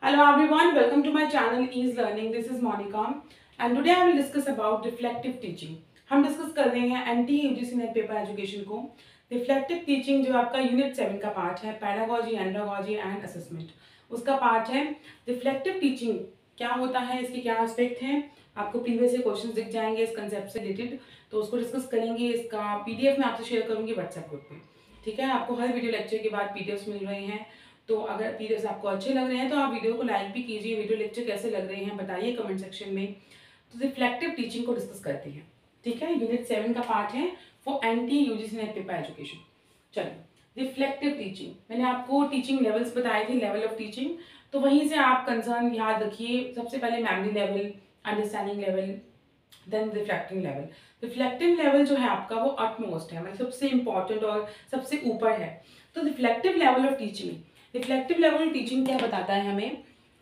Hello everyone, welcome to my channel Ease Learning. This is Monica and today I will discuss about reflective teaching. हम discuss कर रहे हैं NTA UGC NET paper education को। Reflective teaching जो आपका unit 7 का part है, pedagogy, andragogy and assessment, उसका पार्ट है। रिफ्लेक्टिव टीचिंग क्या होता है, इसके क्या एस्पेक्ट हैं, आपको प्रीवियस से क्वेश्चंस दिख जाएंगे इस कंसेप्ट से रिलेटेड, तो उसको डिस्कस करेंगे। इसका पीडीएफ मैं आपसे शेयर करूंगी व्हाट्सएप ग्रुप पे, ठीक है। आपको हर वीडियो लेक्चर के बाद पीडीएफ मिल रहे हैं, तो अगर पीडीएफ आपको अच्छे लग रहे हैं तो आप वीडियो को लाइक भी कीजिए। वीडियो लेक्चर कैसे लग रहे हैं बताइए कमेंट सेक्शन में। तो रिफ्लेक्टिव टीचिंग को डिस्कस करते हैं, ठीक है। यूनिट 7 का पार्ट है for NTA UGC NET paper education. चलिए, रिफ्लेक्टिव टीचिंग, मैंने आपको टीचिंग लेवल्स बताए थे, लेवल ऑफ टीचिंग, तो वहीं से आप कंसर्न याद रखिए। सबसे पहले memory level, understanding level, then reflecting level. Reflective level जो है आपका वो अटमोस्ट है, मतलब सबसे इंपॉर्टेंट और सबसे ऊपर है। तो reflective level of teaching, reflective level of teaching क्या बताता है हमें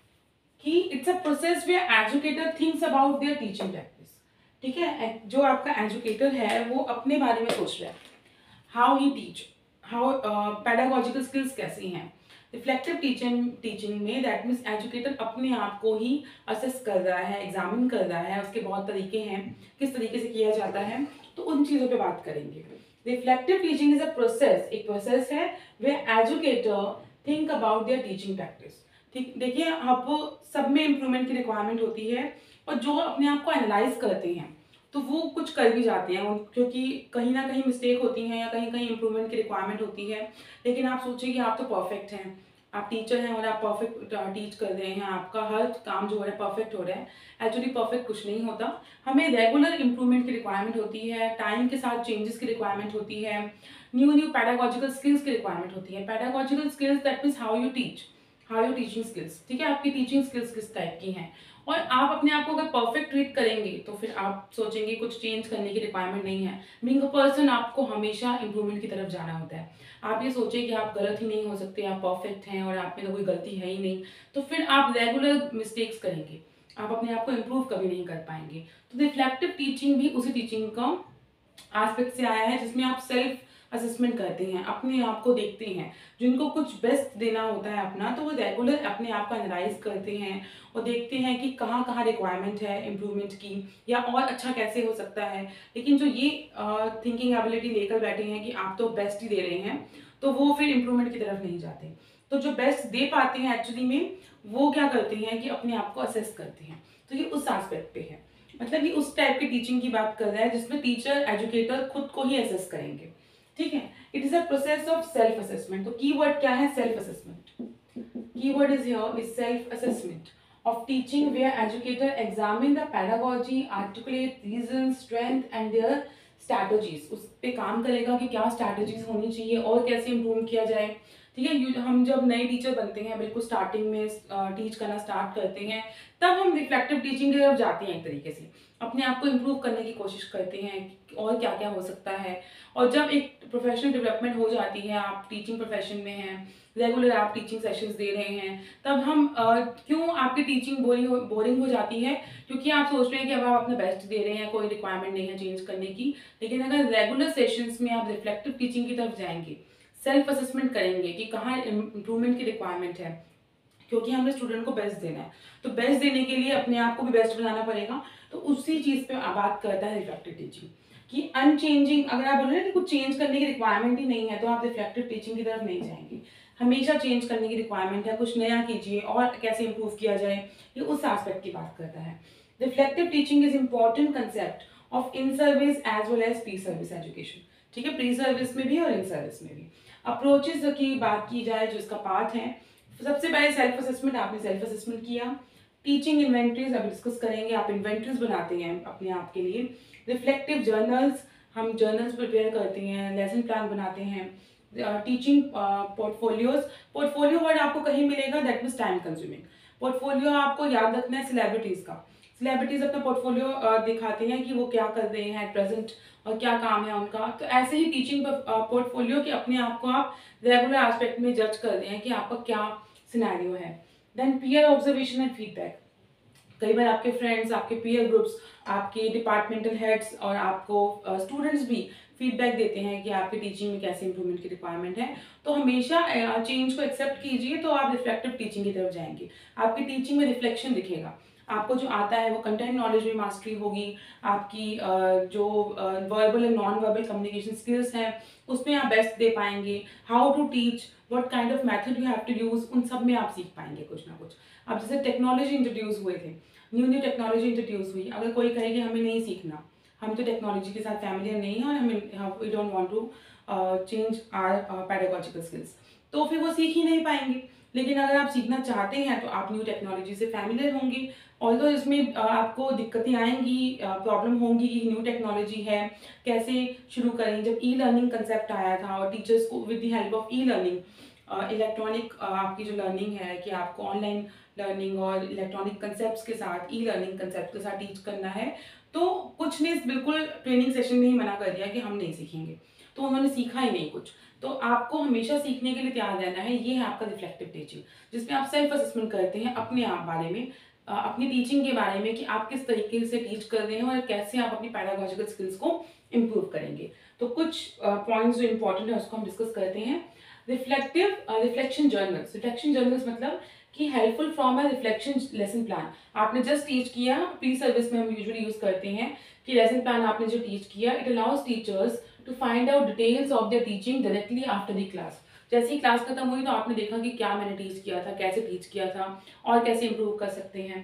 कि it's a process where educator thinks about their teaching practice, ठीक है। जो आपका एजुकेटर है वो अपने बारे में सोच रहा है, how he teach, how pedagogical skills कैसी हैं। रिफ्लेक्टिव टीचिंग में दैट मीन्स एजुकेटर अपने आप को ही असेस कर रहा है, एग्जामिन कर रहा है। उसके बहुत तरीके हैं किस तरीके से किया जाता है, तो उन चीज़ों पे बात करेंगे। Reflective teaching is a process, एक प्रोसेस है where educator think about their teaching practice. ठीक, देखिए आपको सब में इम्प्रूवमेंट की रिक्वायरमेंट होती है, और जो अपने आप को एनालाइज करते हैं तो वो कुछ कर भी जाते हैं, क्योंकि कहीं ना कहीं मिस्टेक होती हैं या कहीं कहीं इम्प्रूवमेंट की रिक्वायरमेंट होती है। लेकिन आप सोचिए कि आप तो परफेक्ट हैं, आप टीचर हैं और आप परफेक्ट टीच कर रहे हैं, आपका हर काम जो हो रहा है परफेक्ट हो रहा है। एक्चुअली परफेक्ट कुछ नहीं होता, हमें रेगुलर इम्प्रूवमेंट की रिक्वायरमेंट होती है, टाइम के साथ चेंजेस की रिक्वायरमेंट होती है, न्यू पैडागोजिकल स्किल्स की रिक्वायरमेंट होती है। Pedagogical skills that means how you teach, how you teaching skills, ठीक है। आपकी टीचिंग स्किल्स किस टाइप की हैं, और आप अपने आप को अगर परफेक्ट ट्रीट करेंगे तो फिर आप सोचेंगे कुछ चेंज करने की रिक्वायरमेंट नहीं है। बीइंग अ पर्सन आपको हमेशा इंप्रूवमेंट की तरफ जाना होता है। आप ये सोचिए कि आप गलत ही नहीं हो सकते, आप परफेक्ट हैं और आप में तो कोई गलती है ही नहीं, तो फिर आप रेगुलर मिस्टेक्स करेंगे, आप अपने आप को इम्प्रूव कभी नहीं कर पाएंगे। तो रिफ्लेक्टिव टीचिंग भी उसी टीचिंग का एस्पेक्ट से आया है जिसमें आप सेल्फ असेसमेंट करते हैं, अपने आप को देखते हैं। जिनको कुछ बेस्ट देना होता है अपना, तो वो रेगुलर अपने आप को एनालाइज करते हैं और देखते हैं कि कहाँ कहाँ रिक्वायरमेंट है इम्प्रूवमेंट की, या और अच्छा कैसे हो सकता है। लेकिन जो ये थिंकिंग एबिलिटी लेकर बैठे हैं कि आप तो बेस्ट ही दे रहे हैं, तो वो फिर इम्प्रूवमेंट की तरफ नहीं जाते। तो जो बेस्ट दे पाते हैं एक्चुअली में, वो क्या करते हैं कि अपने आप को असेस करते हैं। तो ये उस एस्पेक्ट पे है, मतलब ये उस टाइप की टीचिंग की बात कर रहा है जिसमें टीचर एजुकेटर खुद को ही असेस करेंगे, ठीक है। It is a process of self assessment. तो कीवर्ड क्या है, self assessment. Keyword is here is self assessment of teaching where educator examine the pedagogy, articulate reasons, strength and their strategies। उस पे काम करेगा कि क्या स्ट्रैटेजीज होनी चाहिए और कैसे इम्प्रूव किया जाए, ठीक है। हम जब नए टीचर बनते हैं, बिल्कुल स्टार्टिंग में टीच करना स्टार्ट करते हैं, तब हम रिफ्लेक्टिव टीचिंग की तरफ जाते हैं, एक तरीके से अपने आप को इम्प्रूव करने की कोशिश करते हैं और क्या क्या हो सकता है। और जब एक प्रोफेशनल डेवलपमेंट हो जाती है, आप टीचिंग प्रोफेशन में हैं, रेगुलर आप टीचिंग सेशंस दे रहे हैं, तब हम क्यों आपकी टीचिंग बोरिंग हो जाती है, क्योंकि आप सोच रहे हैं कि अब आप अपना बेस्ट दे रहे हैं, कोई रिक्वायरमेंट नहीं है चेंज करने की। लेकिन अगर रेगुलर सेशंस में आप रिफ्लेक्टिव टीचिंग की तरफ जाएंगे, सेल्फ असेसमेंट करेंगे कि कहाँ इम्प्रूवमेंट की रिक्वायरमेंट है, क्योंकि हमने स्टूडेंट को बेस्ट देना है, तो बेस्ट देने के लिए अपने आप को भी बेस्ट बनाना पड़ेगा। तो उसी चीज़ पे बात करता है रिफ्लेक्टिव टीचिंग कि अनचेंजिंग, अगर आप बोल रहे हैं कि कुछ चेंज करने की रिक्वायरमेंट ही नहीं है, तो आप रिफ्लेक्टिव टीचिंग की तरफ नहीं जाएंगे। हमेशा चेंज करने की रिक्वायरमेंट है, कुछ नया कीजिए और कैसे इंप्रूव किया जाए, ये उस एस्पेक्ट की बात करता है। Reflective teaching is important concept of in service as well as pre service education, ठीक है। प्री सर्विस में भी और इन सर्विस में भी। अप्रोचेज की बात की जाए जो इसका पार्ट है, सबसे पहले सेल्फ असेसमेंट, आपने सेल्फ असेसमेंट किया। टीचिंग इन्वेंट्रीज अभी डिस्कस करेंगे, आप इन्वेंट्रीज बनाते हैं अपने आप के लिए। रिफ्लेक्टिव जर्नल्स, हम जर्नल्स प्रिपेयर करते हैं, लेसन प्लान बनाते हैं। टीचिंग पोर्टफोलियोज, पोर्टफोलियो वर्ड आपको कहीं मिलेगा, that means time consuming. Portfolio आपको याद रखना है सेलिब्रिटीज का। सेलिब्रिटीज अपना पोर्टफोलियो दिखाते हैं कि वो क्या कर रहे हैं एट प्रेजेंट और क्या काम है उनका। तो ऐसे ही टीचिंग पोर्टफोलियो कि अपने आप को आप रेगुलर एस्पेक्ट में जज कर रहे हैं कि आपका क्या सिनेरियो है। Then peer observation and feedback, कई बार आपके फ्रेंड्स, आपके पीयर ग्रुप्स, आपके डिपार्टमेंटल हेड्स और आपको स्टूडेंट्स भी फीडबैक देते हैं कि आपकी टीचिंग में कैसे इंप्रूवमेंट की रिक्वायरमेंट है। तो हमेशा चेंज को एक्सेप्ट कीजिए, तो आप रिफ्लेक्टिव टीचिंग की तरफ जाएंगे। आपकी टीचिंग में रिफ्लेक्शन दिखेगा, आपको जो आता है वो कंटेंट नॉलेज में मास्टरी होगी, आपकी जो verbal and non verbal communication skills हैं उसमें आप बेस्ट दे पाएंगे। How to teach, what kind of method you have to use, उन सब में आप सीख पाएंगे कुछ ना कुछ। अब जैसे टेक्नोलॉजी इंट्रोड्यूस हुए थे, न्यू टेक्नोलॉजी इंट्रोड्यूस हुई, अगर कोई कहे कि हमें नहीं सीखना, हम तो टेक्नोलॉजी के साथ फैमिलियर नहीं है और हमें we don't want to change our pedagogical skills, तो फिर वो सीख ही नहीं पाएंगे। लेकिन अगर आप सीखना चाहते हैं तो आप न्यू टेक्नोलॉजी से फैमिलियर होंगे। ऑल्दो इसमें आपको दिक्कतें आएंगी, प्रॉब्लम होंगी कि न्यू टेक्नोलॉजी है, कैसे शुरू करें। जब ई लर्निंग कंसेप्ट आया था और टीचर्स को with the help of e learning, electronic आपकी जो लर्निंग है कि आपको ऑनलाइन लर्निंग और इलेक्ट्रॉनिक कंसेप्ट्स के साथ, ई लर्निंग कंसेप्ट के साथ टीच करना है, तो कुछ ने बिल्कुल ट्रेनिंग सेशन में ही मना कर दिया कि हम नहीं सीखेंगे, तो उन्होंने सीखा ही नहीं कुछ। तो आपको हमेशा सीखने के लिए तैयार रहना है। ये है आपका रिफ्लेक्टिव टीचिंग, जिसमें आप सेल्फ असेसमेंट करते हैं अपने आप बारे में, अपनी टीचिंग के बारे में कि आप किस तरीके से टीच कर रहे हैं और कैसे आप अपनी पैडागोजिकल स्किल्स को इम्प्रूव करेंगे। तो कुछ पॉइंट्स जो इंपॉर्टेंट है उसको हम डिस्कस करते हैं। Reflection journals. रिफ्लेक्शन जर्नल्स मतलब कि helpful from a reflection lesson plan. आपने जस्ट टीच किया, प्री सर्विस में हम यूजुअली यूज करते हैं कि लेसन प्लान आपने जो टीच किया, it allows teachers to find out details of their teaching directly after the class. जैसे ही क्लास खत्म हुई तो आपने देखा कि क्या मैंने टीच किया था, कैसे टीच किया था और कैसे इंप्रूव कर सकते हैं।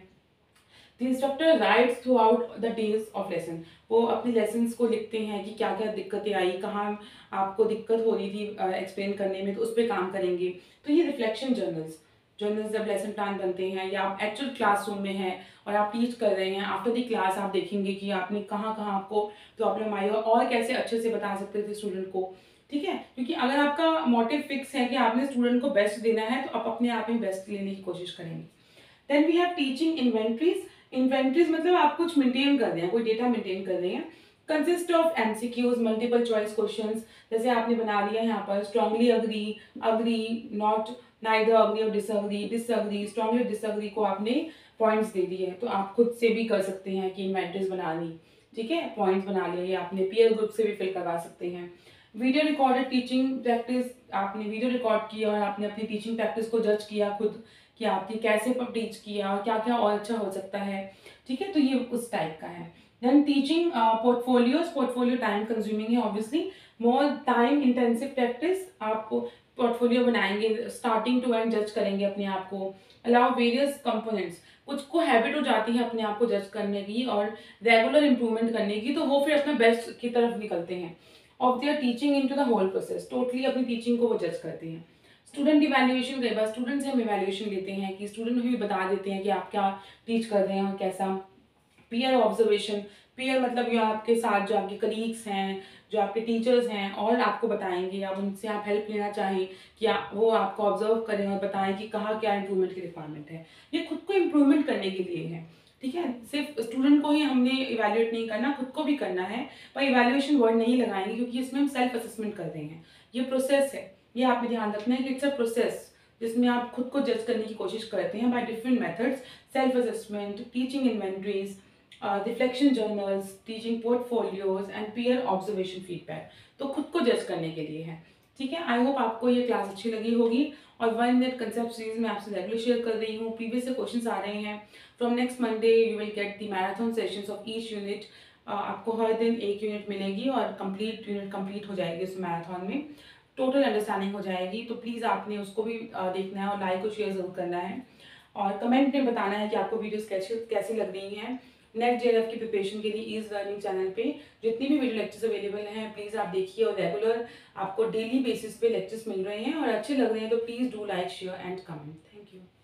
The instructor writes throughout the days of lesson. वो अपने लेसन्स को लिखते हैं कि क्या क्या दिक्कतें आई, कहाँ आपको दिक्कत हो रही थी एक्सप्लेन करने में, तो उस पर काम करेंगे। तो ये रिफ्लेक्शन जर्नल्स जब लेसन प्लान बनते हैं या आप एक्चुअल क्लासरूम में हैं और आप टीच कर रहे हैं, आफ्टर द क्लास आप देखेंगे कि आपने कहाँ कहाँ आपको प्रॉब्लम आई और कैसे अच्छे से बता सकते थे स्टूडेंट को। ठीक है, क्योंकि अगर आपका मोटिव फिक्स है कि आपने स्टूडेंट को बेस्ट देना है तो आप अपने आप ही बेस्ट लेने की कोशिश करेंगे। Then we have teaching inventories. Inventories मतलब आप कुछ मेंटेन कर रहे हैं, कोई डेटा मेंटेन कर रहे हैं। Consist of MCQs, multiple choice questions. जैसे आपने बना लिया यहाँ पर strongly agree, agree, not, neither agree और डिसअग्री, डिसअग्री, स्ट्रांगली डिसअग्री को आपने पॉइंट्स दे दिए, तो आप खुद से भी कर सकते हैं कि इन्वेंट्रीज बना ली। ठीक है, पॉइंट्स बना लिए, ये आपने पीयर ग्रुप से भी फिल करवा सकते हैं। वीडियो रिकॉर्डेड टीचिंग प्रैक्टिस, आपने वीडियो रिकॉर्ड किया और आपने अपनी टीचिंग प्रैक्टिस को जज किया खुद कि आपने कैसे टीच किया और क्या क्या और अच्छा हो सकता है। ठीक है, तो ये उस टाइप का है। Then teaching portfolios. Portfolio time consuming है obviously, more time intensive practice. आप पोर्टफोलियो बनाएंगे, स्टार्टिंग टू एंड जज करेंगे अपने आप को। अलाउ वेरियस कंपोनेंट्स, कुछ को हैबिट हो जाती है अपने आप को जज करने की और रेगुलर इंप्रूवमेंट करने की, तो वो फिर अपने बेस्ट की तरफ निकलते हैं। Of their teaching into the whole process, totally अपनी टीचिंग को वो जज करते हैं। स्टूडेंट इवैल्यूएशन, कई बार स्टूडेंट से हम इवैल्यूएशन लेते हैं कि स्टूडेंट भी बता देते हैं कि आप क्या टीच कर रहे हैं और कैसा। पीयर ऑब्जर्वेशन, पीयर मतलब जो आपके साथ जो आपके कलीग्स हैं, जो आपके टीचर्स हैं और आपको बताएंगे, आप उनसे आप हेल्प लेना चाहें कि वो आपको ऑब्जर्व करें और बताएं कि कहाँ क्या इंप्रूवमेंट की रिक्वायरमेंट है। ये खुद को इम्प्रूवमेंट करने के लिए है। ठीक है, सिर्फ स्टूडेंट को ही हमने इवैल्यूएट नहीं करना, खुद को भी करना है, पर इवैल्यूएशन वर्ड नहीं लगाएंगे क्योंकि इसमें हम सेल्फ असेसमेंट कर रहे हैं। ये प्रोसेस है, ये आपने ध्यान रखना है कि इट्स अ प्रोसेस जिसमें आप खुद को जज करने की कोशिश करते हैं by different methods, self assessment, teaching inventories, reflection journals, teaching portfolios and peer observation feedback. तो खुद को जज करने के लिए है। ठीक है, आई होप आपको ये क्लास अच्छी लगी होगी और 1 मिनट कंसेप्ट सीरीज में आपसे रेगुलर शेयर कर रही हूँ। प्रीवियस से क्वेश्चंस आ रहे हैं। From next Monday you will get the marathon sessions of each unit. आपको हर दिन एक यूनिट मिलेगी और कंप्लीट यूनिट कंप्लीट हो जाएगी उस मैराथन में, टोटल अंडरस्टैंडिंग हो जाएगी। तो प्लीज़ आपने उसको भी देखना है और लाइक और शेयर जरूर करना है और कमेंट में बताना है कि आपको वीडियोस कैसी लग रही हैं। नेक्स्ट JRF की प्रिपरेशन के लिए ईज लर्निंग चैनल पे जितनी भी वीडियो लेक्चर्स अवेलेबल हैं प्लीज़ आप देखिए और रेगुलर आपको डेली बेसिस पे लेक्चर्स मिल रहे हैं और अच्छे लग रहे हैं तो please do like share and comment. Thank you.